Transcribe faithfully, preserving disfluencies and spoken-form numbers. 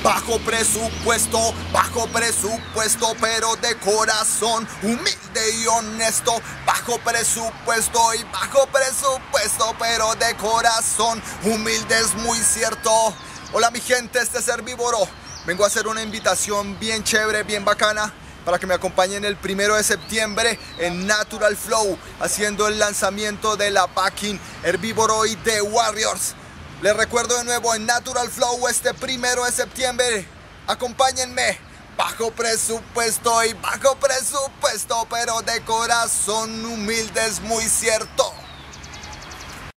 Bajo presupuesto, bajo presupuesto, pero de corazón humilde y honesto. Bajo presupuesto y bajo presupuesto, pero de corazón humilde, es muy cierto. Hola mi gente, este es Herbívoro. Vengo a hacer una invitación bien chévere, bien bacana, para que me acompañen el primero de septiembre en Natural Flow, haciendo el lanzamiento de la packing Herbívoro y The Warriors. Les recuerdo de nuevo, en Natural Flow este primero de septiembre. Acompáñenme. Bajo presupuesto y bajo presupuesto, pero de corazón humilde, es muy cierto.